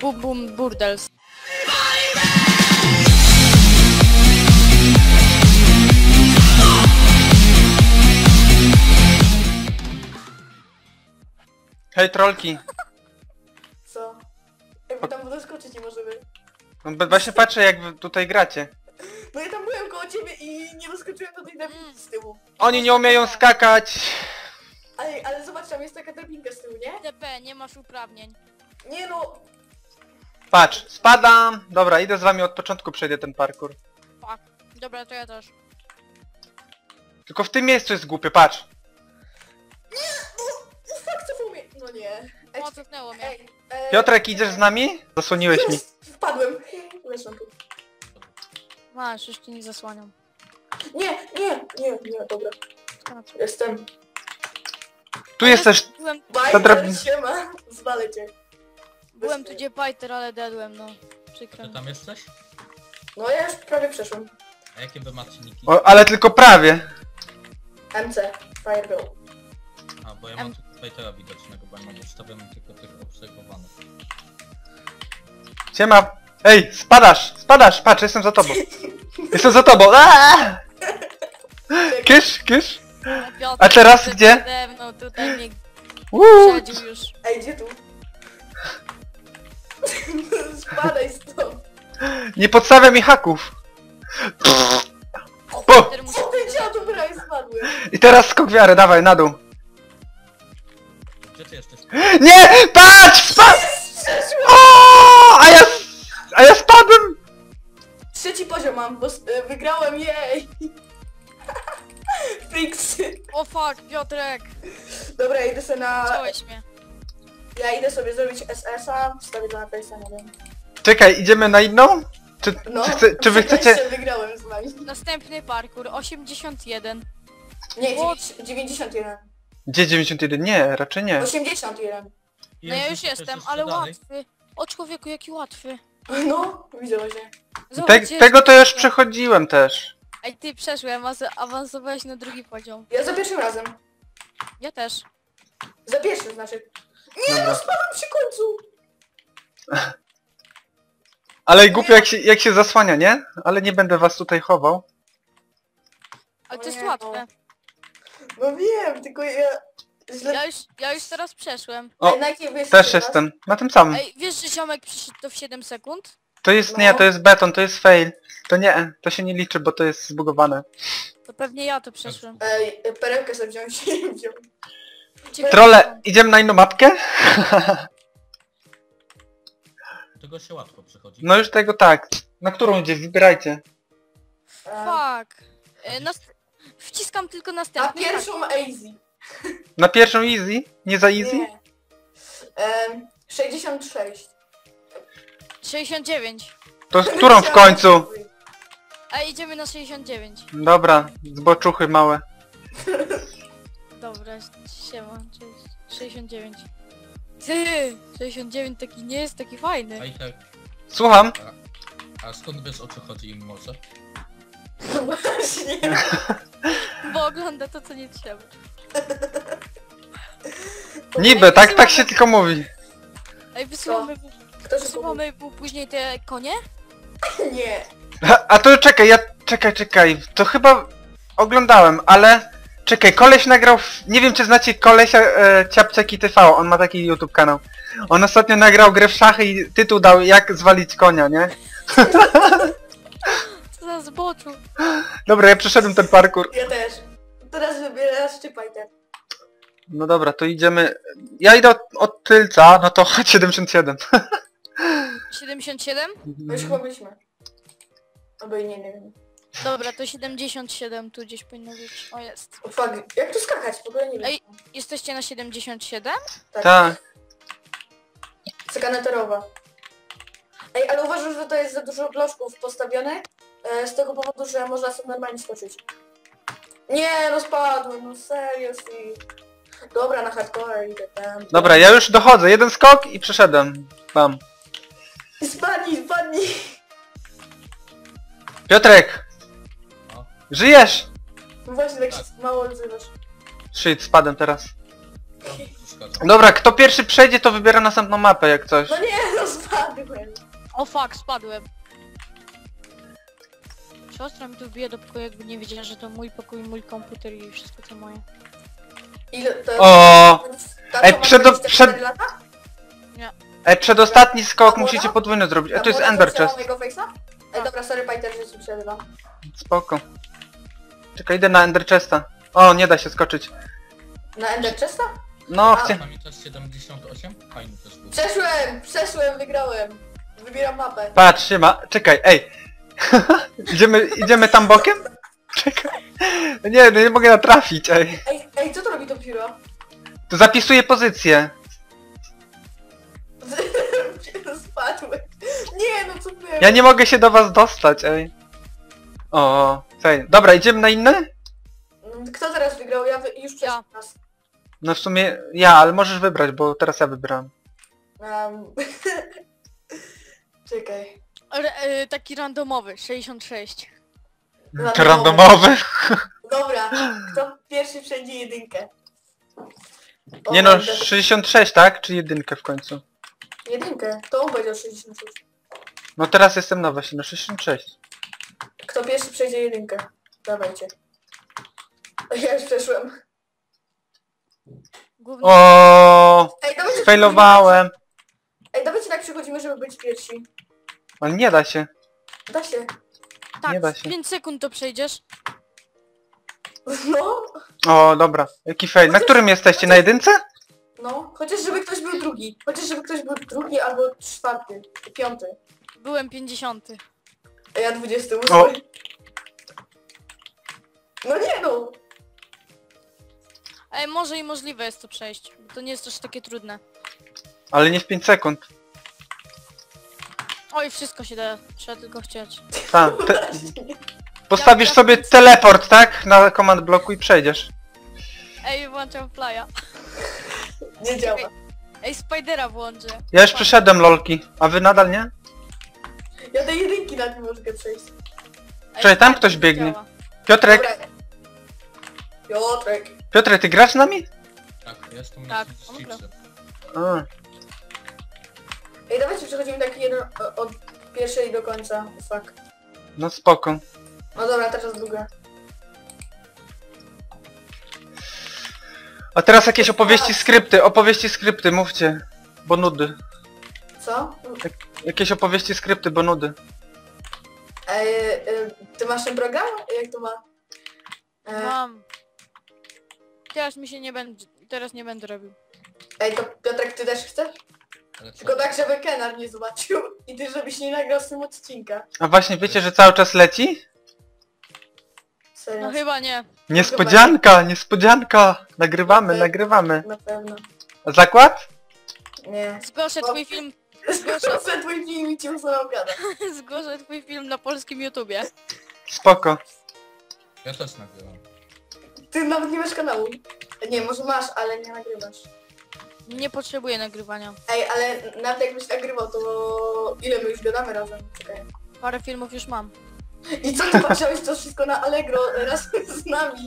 Bum Bum Burdels. Hej trolki. Co? Jakby tam doskoczyć nie możemy. No, właśnie patrzę jak wy tutaj gracie. No ja tam byłem koło ciebie i nie doskoczyłem do tej drabinki z tyłu. Oni nie umieją skakać. Ale zobacz, tam jest taka drabinka z tyłu, nie? TP, nie masz uprawnień. Nie no! Patrz, spadam. Dobra, idę z wami od początku, przejdę ten parkour. Fuck. Dobra, to ja też. Tylko w tym miejscu jest głupie, patrz. No fuck, co umie... No nie. O, cofnęło mnie. Piotrek, idziesz z nami? Zasłoniłeś mi. Wpadłem. Weszłam tu. Masz, już ci nie zasłaniam. Nie, dobra. Jestem. Tu jesteś. Byłem, Bajter, siema. Zwalę cię. byłem tu gdzie Pajter, ale dedłem, no. Przykro Ty mi. tam jesteś? No ja już prawie przeszłem. A jakie wy macie niki? O, ale tylko prawie. MC. Fireball. A, bo ja mam tu Fightera widocznego, bo ja mam ustawiony tylko tych obserwowanych. Siema. Ej, spadasz, patrz, jestem za tobą. Jestem za tobą. Aaaa! Kysz. Piotr, A teraz przed gdzie? nade mną, tutaj mnie Uuu. przedził już. Ej, gdzie tu? Spadaj stąd. Nie podstawia mi haków. O! Pajter musi... Co ty dziadu, prawie spadłem. I teraz skok wiary, dawaj, na dół. Gdzie ty jesteś? Nie! Patrz! Przeszłem. O! A ja spadłem! Trzeci poziom mam, bo wygrałem, jej! Friksy. O fuck, Piotrek! Dobra, ja idę sobie na... Chciałeś mnie. Ja idę sobie zrobić SS-a, wstawię to na Face'a, nie wiem. Czekaj, idziemy na inną? Czy, No, czy wy chcecie... jeszcze wygrałem z wami. Następny parkour, 81. Nie, What? 91. Gdzie 91? Nie, raczej nie. 81. No ja już Jezus, jestem, jeszcze ale dalej. łatwy. O człowieku, jaki łatwy. No, widzę właśnie. Zobacz, Tego to już przechodziłem też. Ej, ty przeszłem, a awansowałeś na drugi poziom. Ja za pierwszym razem. Ja też. Za pierwszym znaczy. Nie, Dobra. no spadłem przy końcu. Ale głupio jak się zasłania, nie? Ale nie będę was tutaj chował. Ale to O jest nie, łatwe. No wiem, tylko ja... Źle... Ja już teraz przeszłem. O, Ej, na jakiej wy jesteście też teraz? jestem. Na tym samym. Ej, wiesz, że ziomek przyszedł to w 7 sekund? To jest, No. nie, to jest beton, to jest fail. To nie, to się nie liczy, bo to jest zbugowane. To pewnie ja to przeszłem. Ej, perełkę sobie wziąć i wziął. Ciekawe. Trole, idziemy na inną mapkę? Tego się łatwo przechodzi. No już tego tak. Na którą idzie? Wybierajcie. Fuck. Wciskam tylko Na następny. pierwszą easy. Na pierwszą easy? Nie za easy? Nie. 66. 69. To z którą w końcu? A idziemy na 69. Dobra, zboczuchy małe. Dobra, siema, cześć. 69. Ty, 69 taki nie jest taki fajny. Fighter, Słucham? a skąd wiesz o co chodzi im może? Właśnie. Bo ogląda to co nie trzeba. Niby, tak się tylko mówi. Ej, wysyłamy, Kto się wysyłamy mu później te konie? Nie. A to czekaj, czekaj. To chyba oglądałem, ale... Czekaj, koleś nagrał... Nie wiem czy znacie kolesia Ciapciaki TV, on ma taki YouTube kanał. On ostatnio nagrał grę w szachy i tytuł dał jak zwalić konia, nie? Co za zboczu. Dobra, ja przeszedłem ten parkour. Ja też. Teraz wybierasz czy Pajter. No dobra, to idziemy... Ja idę od tylca, no to chodź 77. 77? My już chyba byliśmy. Albo i nie wiem. Dobra, to 77 tu gdzieś powinno być. O, jest. O fuck, jak tu skakać? W ogóle nie wiem. Ej. Jesteście na 77? Tak. Cykaneterowa. Ej, ale uważam, że to jest za dużo bloczków postawionych. Z tego powodu, że można sobie normalnie skoczyć. Nie, no spadłem, no seriously. Dobra, na hardcore idę tam. Dobra, ja już dochodzę. Jeden skok i przeszedłem. Bam. Spadnij! Piotrek! No. Żyjesz! No właśnie, tak się mało odzywasz. Shit, spadłem teraz. Troszkę skaczą. Dobra, kto pierwszy przejdzie, to wybiera następną mapę, jak coś. No nie, no spadłem. O fuck, spadłem. Siostra mi tu wbije do pokoju, jakby nie wiedziała, że to mój pokój, mój komputer i wszystko co moje. Ile to... O, Tato, Ej, ma przed- 24 lata? przedostatni skok A musicie młoda? podwójny zrobić. A to jest młoda Ender zaczęła Chest. mojego face'a? Ej, dobra, sorry Pajter, że ci przerywam. Spoko. Czekaj, idę na Ender Chesta. O, nie da się skoczyć. Na Ender Chesta? No, A. chcę. Pamiętasz 78? Fajny też był. Przeszłem, wygrałem. Wybieram mapę. Patrz, się ma. Czekaj, ej. idziemy tam bokiem? Czekaj. Nie, no nie mogę natrafić, ej. Ej, co to robi to pióro? To zapisuję pozycję. Spadłem. Nie, no co ty? Ja nie mogę się do was dostać, ej. O, fajnie. Dobra, idziemy na inne? Kto teraz wygrał? Już przez Ja. nas. No w sumie ja, ale możesz wybrać, bo teraz ja wybrałem. Czekaj. Taki randomowy, 66. Randomowy? Dobra, kto pierwszy przejdzie jedynkę? O, Nie no, będę. 66, tak? Czy jedynkę w końcu? Jedynkę. To on powiedział 66. No teraz jestem na właśnie, no 66. Kto pierwszy przejdzie jedynkę? Dawajcie. Ja już przeszłem. Główny... O, Ej, dawajcie. failowałem. Ej, dawajcie tak przychodzimy, żeby być pierwsi. Ale nie da się. Da się. Tak, nie da w się. 5 sekund to przejdziesz. No. O, dobra. Jaki fail. Na którym jesteście? Na jedynce? No. Chociaż żeby ktoś był drugi. Chociaż żeby ktoś był drugi albo czwarty. Piąty. Byłem 50. A ja 28. O. No nie no. Ej, może i możliwe jest to przejść, bo to nie jest też takie trudne. Ale nie w 5 sekund. Oj, wszystko się da, trzeba tylko chcieć. Tak. Postawisz sobie teleport, tak? Na command bloku i przejdziesz. Ej, włączam flya. Nie działa. Ej, Spidera włączę. Ja już przeszedłem lolki, a wy nadal nie? Ja tej jedynki nad nim mogę przejść. Ej, Czekaj, tam Spider ktoś nie biegnie. działa. Piotrek, Dobra. Piotrek. Piotrek, ty grasz z nami? Tak, jestem Tak, na on 33. A, Ej, dawajcie przechodzimy taki jeden od pierwszej do końca. Fuck. no spoko. No dobra, teraz druga. A teraz jakieś opowieści skrypty, mówcie. Bo nudy. Co? Jakieś opowieści skrypty, bo nudy. Ej, ty masz ten program? Jak to ma? Mam. Teraz nie będę robił. Ej, to Piotrek, ty też chcesz? Ale co? Tylko tak, żeby Kenar nie zobaczył i ty żebyś nie nagrał z tym odcinka. A właśnie wiecie, że cały czas leci? Serio. No chyba nie. Niespodzianka, niespodzianka! Nagrywamy, Okej. nagrywamy. Na pewno. A zakład? Nie. Zgłoszę twój film. Proszę, twój film i ci opowiada. Zgłoszę twój film na polskim YouTubie. Spoko. Ja też nagrywam. Ty nawet nie masz kanału. Nie, może masz, ale nie nagrywasz. Nie potrzebuję nagrywania. Ej, ale nawet jakbyś nagrywał, to ile my już gadamy razem? Czekaj. Parę filmów już mam. I co, ty patrzyłeś to wszystko na Allegro razem z nami?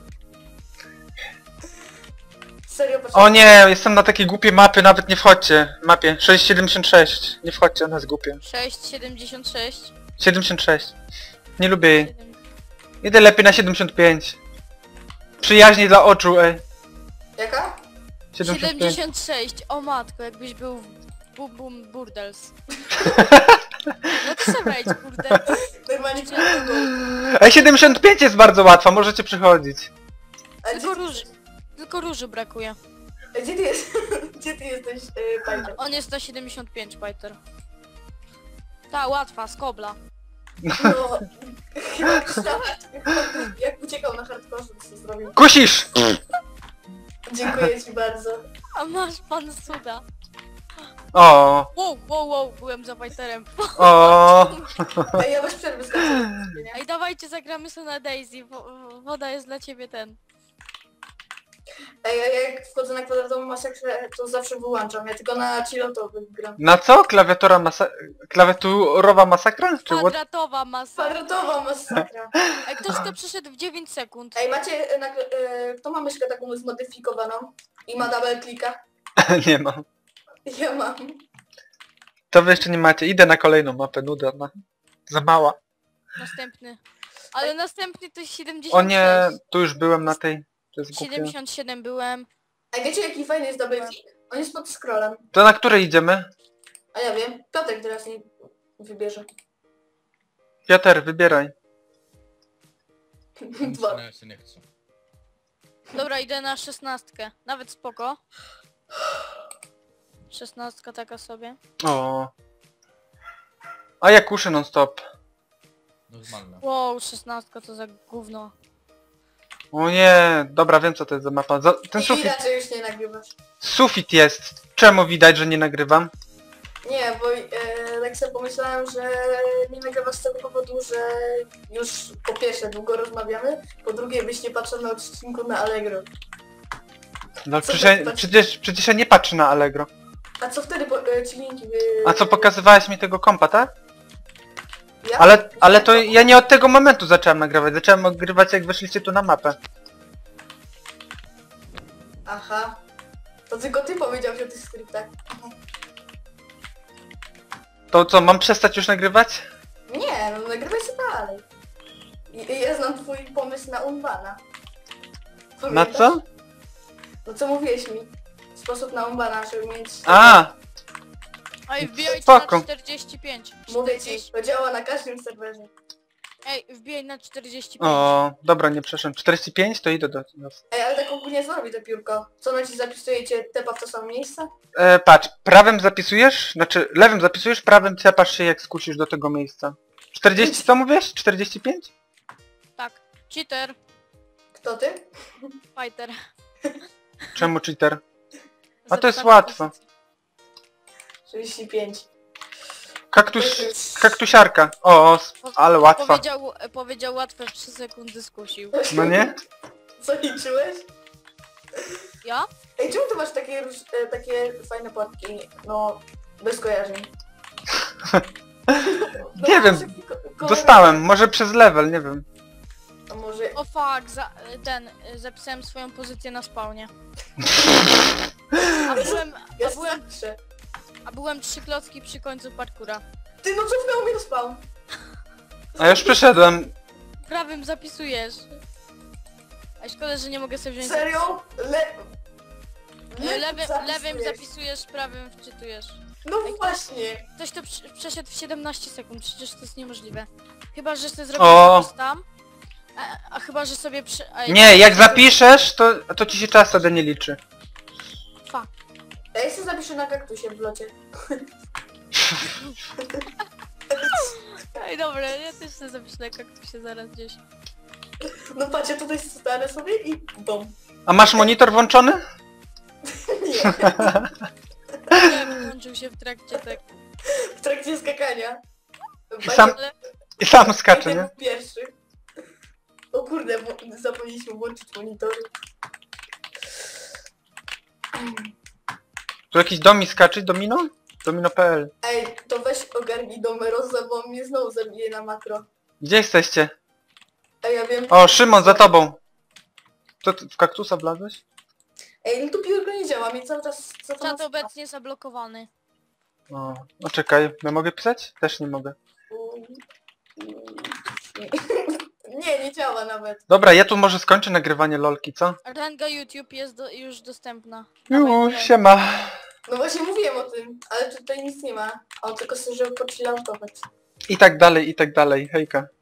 Serio O patrzyłeś? nie, jestem na takiej głupiej nawet nie wchodźcie. Mapie 676. Nie wchodźcie, ona jest głupia. 6,76. 76. Nie lubię jej. Idę lepiej na 75. Przyjaźniej dla oczu, ej. Jaka? 75. 76. O matko, jakbyś był w Bum Bum Burdels. No to sobie wejdź, kurde. Normalnie Ej, 75 jest bardzo łatwa, możecie przychodzić. Tylko róży brakuje. Gdzie ty jest? Gdzie ty jesteś, Pajter? On jest na 75, Pajter. Ta, łatwa, z kobla. No, chyba myślałem, jak uciekał na hardkorze, co zrobił. Kusisz! Dziękuję ci bardzo. A masz pan cuda. O, Wow, byłem za Pajterem. o. Ej, ja bez przerwy skończę. Ej, dawajcie, zagramy sobie na Daisy. Woda jest dla ciebie ten. Ej, a jak wchodzę na kwadratową masakrę, to zawsze wyłączam. Ja tylko na chilloutowych gram. Na co? Klawiaturowa masakra? Czy what? Kwadratowa masa. Kwadratowa masakra. Ej, ktoś to przeszedł w 9 sekund. Ej, macie... kto ma myszkę taką zmodyfikowaną? I ma double klika? Nie mam. Ja mam. To wy jeszcze nie macie. Idę na kolejną mapę, nuda. Za mała. Następny. Ale następny to jest 76. O nie, tu już byłem na tej. To jest głupie. 77 byłem. A wiecie jaki fajny jest double click? On jest pod scrollem. To na której idziemy? A ja wiem. Piotrek teraz nie wybierze. Piotr, wybieraj. Dwa. No ja się nie chcę. Dobra, idę na 16. Nawet spoko. 16 taka sobie. O. A ja kuszę non stop. Normalne. Wow, 16 to za gówno. O nie, dobra, wiem co to jest za mapa. Ten I sufit. raczej już nie nagrywasz. Sufit jest. Czemu widać, że nie nagrywam? Nie, bo tak sobie pomyślałem, że nie nagrywasz z tego powodu, że już po pierwsze długo rozmawiamy, po drugie byś nie patrzył na odcinku na Allegro. No Co przecież, to- przecież ja nie patrzę na Allegro. A co wtedy ci linki A co, pokazywałeś mi tego kompa, tak? Ja? Ale to ja nie od tego momentu zacząłem nagrywać. Zacząłem nagrywać jak weszliście tu na mapę. Aha. To tylko ty powiedziałeś o tych skryptach. To co, mam przestać już nagrywać? Nie, no nagrywaj się dalej. Ja znam twój pomysł na Unbana. Na Pamiętasz? co? No co mówiłeś mi? Sposób na Unbana, żeby mieć... A, Ej, wbijajcie Spoko. na 45. Mówię ci, 40. to działa na każdym serwerze. Ej, wbijaj na 45. o, dobra, nie przeszedłem. 45 to idę do nas. Ej, ale tak ogólnie co robi to piórko? Co na ci zapisujecie tepa w to samo miejsce? Patrz, prawym zapisujesz, znaczy lewym zapisujesz, prawym cepasz się jak skusisz do tego miejsca. 40 co mówisz? 45? Tak. Cheater. Kto ty? Fighter. Czemu cheater? A to jest Zapisana łatwo. pozycja. 35. Kaktusiarka. O, ale łatwa. Powiedział łatwe w 3 sekundy skusił. No nie? Co liczyłeś? Ja? Ej, czemu ty masz takie fajne płatki? No, bez kojarzeń. No, Nie wiem, masz taki kolor- dostałem, może przez level, nie wiem. A może... O fuck, zapisałem swoją pozycję na spawnie. Ja byłem- starczę. A byłem 3 klocki przy końcu parkura. Ty, no cofnęło mnie do spawn. A już przeszedłem. Prawym zapisujesz. A szkoda, że nie mogę sobie wziąć... Serio? Lewym zapisujesz, prawym wczytujesz. No właśnie. Ktoś to przeszedł w 17 sekund, przecież to jest niemożliwe. Chyba, że sobie zrobił O. zapis tam. A chyba, że sobie Nie, jak zapiszesz, to ci się czas wtedy nie liczy. Fuck. Ja się zapiszę na kaktusie w locie. Ej, dobra, ja też sobie zapiszę na kaktusie zaraz gdzieś. No patrzcie, tutaj stanę sobie i bum. A masz monitor włączony? Nie, Nie, włączył się w trakcie tak. w trakcie skakania. sam- Ale I sam skacze, nie? Jeden pierwszy. O kurde, zapomnieliśmy włączyć monitory. Tu jakiś domi skacze, domino? Domino.pl. Ej, to weź ogarnij Domerosa, bo on mnie znowu zabije na makro. Gdzie jesteście? Ej, ja wiem... O, Szymon, za tobą. To ty w kaktusa wlazłeś? Ej, no tu piórko nie działa, mi cały czas... Co to czat ma- obecnie zablokowany. O, no czekaj, ja mogę pisać? Też nie mogę. Nie, nie działa nawet. Dobra, ja tu może skończę nagrywanie lolki, co? Ranga YouTube jest już dostępna. Już, siema. No właśnie mówiłem o tym, ale tutaj nic nie ma. On tylko sobie, żeby pochilloutować. I tak dalej, hejka.